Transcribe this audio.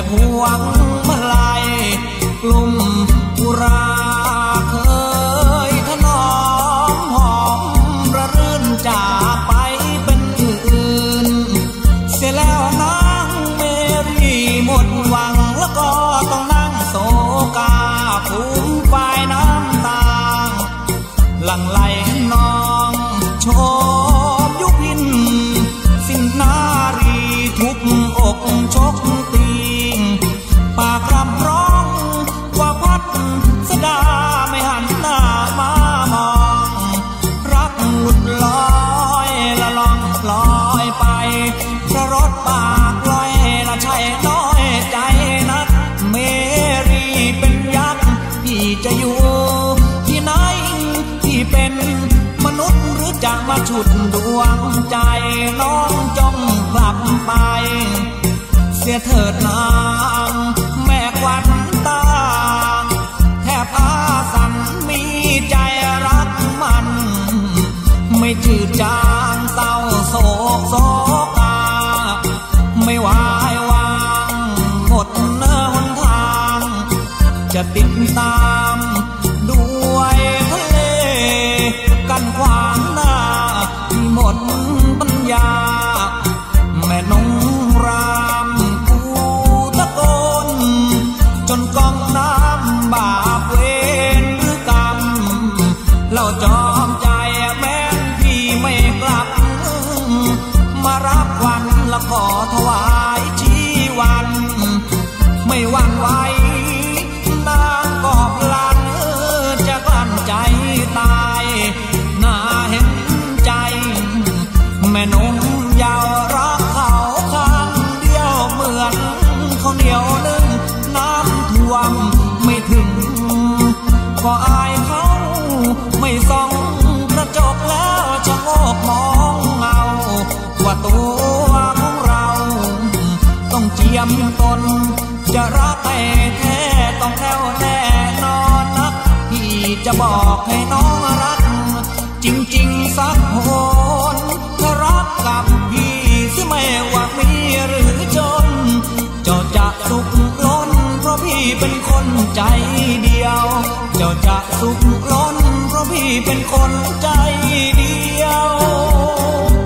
พวงมาลัยกลุ่มกุราเคยถนอมหอมระรื่นจากไปเป็นอื่นเสียแล้วนางเมรี่หมดหวังแล้วก็ต้องนั่งโศกาภูมิปลายน้ำตาหลั่งไหลนองโชมยุพินสิ้นนารีทุบอกชกตีปากรำร้องว่าพัดสดาไม่หันหน้ามามองรักหลุดลอยละล่องลอยไปพระรถปากลอยละใช่น้อยใจนักเมรีเป็นยักษ์ที่จะอยู่ที่ไหนที่เป็นมนุษย์หรือจะมาฉุดดวงใจน้องจงกลับไปเสียเถิดนางแม่ควันตาแทบอาสันมีใจรักมันไม่จืดจางเศร้าโศกโศกาไม่วายวางหมดเนื้อหนทางจะติดตามด้วยทะเลกันขวางหน้าที่หมดปัญญาแม่นงรามกูตะโกนจนกองน้ำบาปเวรหรือกรรมเราจอมใจแม้นพี่ไม่กลับมารับวันละขอถวายชีวันไม่หวั่นไหวนางกอบลันจะกลั้นใจตายน่าเห็นใจแม่นงยาวรักเขาข้างเดียวเหมือนเขาเหนียวนึ่งน้ำท่วมไม่ถึงก็อายเขาไม่ส่องกระจกแล้วจะโงกมองเงาว่าตัวของเราต้องเจียมตนจะรักแต่แท้ต้องแน่วแน่นอนนักพี่จะบอกให้น้องรักจริงๆสักหนถ้ารักกับพี่สิไม่ว่ามีหรือจนเจ้าจะสุขล้นเพราะพี่เป็นคนใจเดียวเจ้าจะสุขล้นเพราะพี่เป็นคนใจเดียว